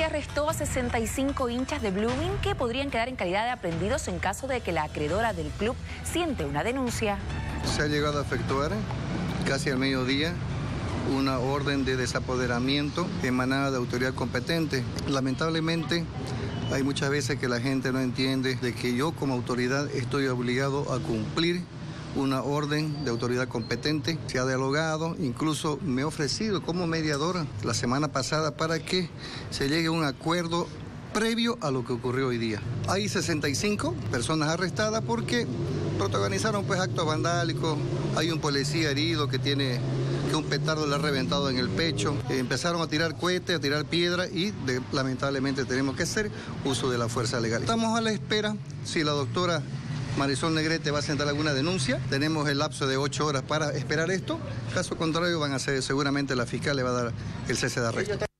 policía arrestó a 65 hinchas de Blooming que podrían quedar en calidad de aprehendidos en caso de que la acreedora del club siente una denuncia. Se ha llegado a efectuar casi al mediodía una orden de desapoderamiento emanada de autoridad competente. Lamentablemente, hay muchas veces que la gente no entiende de que yo como autoridad estoy obligado a cumplir una orden de autoridad competente. Se ha dialogado, incluso me he ofrecido como mediadora la semana pasada para que se llegue a un acuerdo previo a lo que ocurrió hoy día. Hay 65 personas arrestadas porque protagonizaron actos vandálicos. Hay un policía herido que un petardo le ha reventado en el pecho. Empezaron a tirar cohetes, a tirar piedra y lamentablemente tenemos que hacer uso de la fuerza legal. Estamos a la espera si la doctora Marisol Negrete va a sentar alguna denuncia. Tenemos el lapso de 8 horas para esperar esto. Caso contrario, seguramente la fiscal le va a dar el cese de arresto.